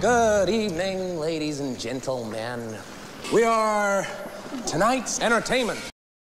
Good evening, ladies and gentlemen. We are tonight's entertainment.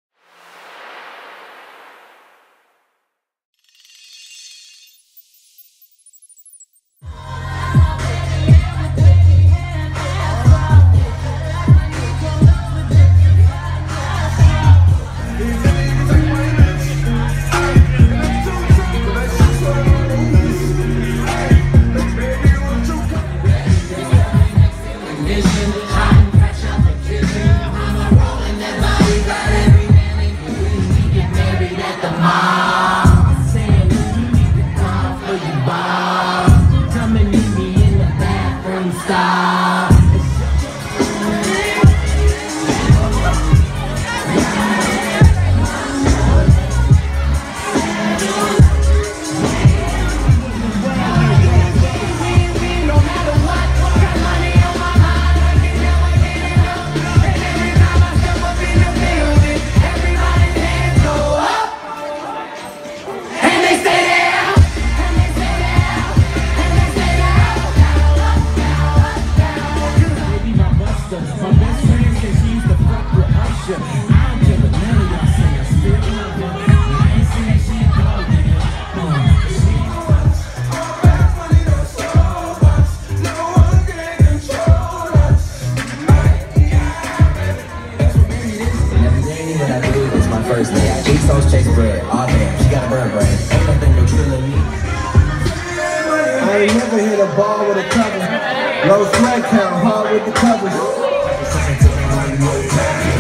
First day, I chase those chase bread. Aw damn, she got a bird brain. Ain't nothing no trilling me. I ain't never hit a ball with a cover. Low flag count, hard with the covers.